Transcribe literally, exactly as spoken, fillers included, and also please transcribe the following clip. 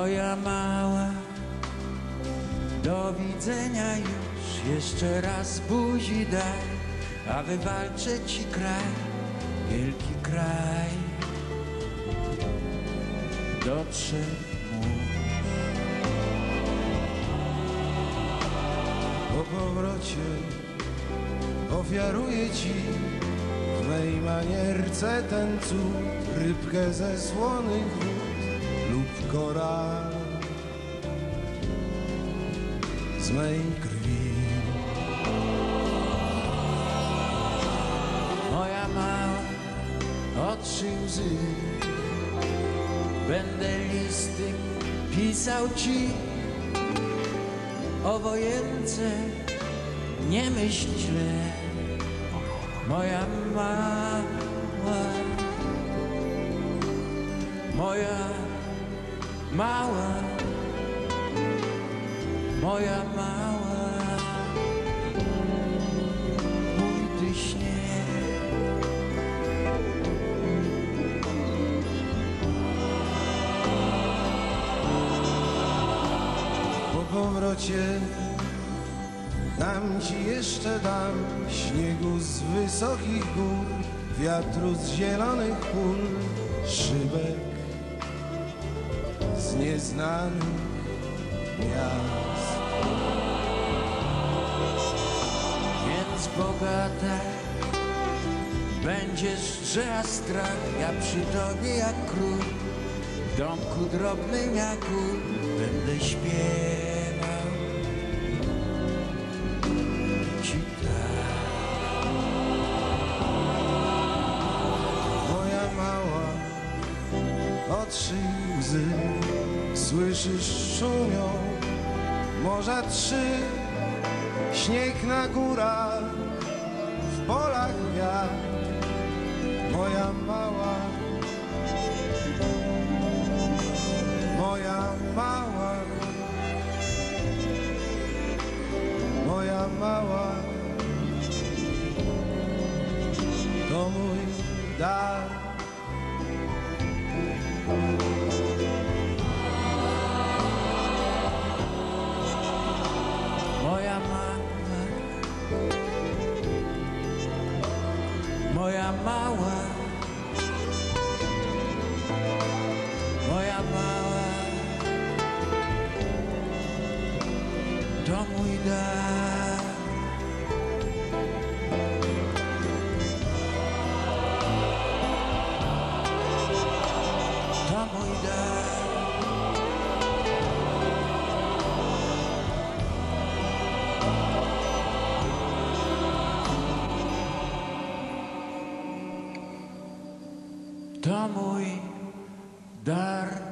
Moja mała, do widzenia już, jeszcze raz buzi daj, a wywalczę ci kraj, wielki kraj. Dotrze mu. Po powrocie ofiaruję ci w mej manierce ten cud, rybkę ze słonych wód lub koral z mej krwi. Moja mała, otrzyj łzy, będę listy pisał ci o wojence, nie myśl źle. Moja mała, moja mała, moja mała, mój ty śnie. Po powrocie dam ci jeszcze dam śniegu z wysokich gór, wiatru z zielonych pól, szybek z nieznanych miast. Więc bogata będziesz, że a strach, ja przy tobie jak król, w domku drobnym jak gór będę śpiewał ci tak. Moja mała, otrzyj łzy, słyszysz szumią morza trzy, śnieg na górach, w polach wiatr. Moja mała, moja mała, moja mała, to mój dar. Moja mała, moja mała, moja mała, to mój dar. To mój dar. To mój dar.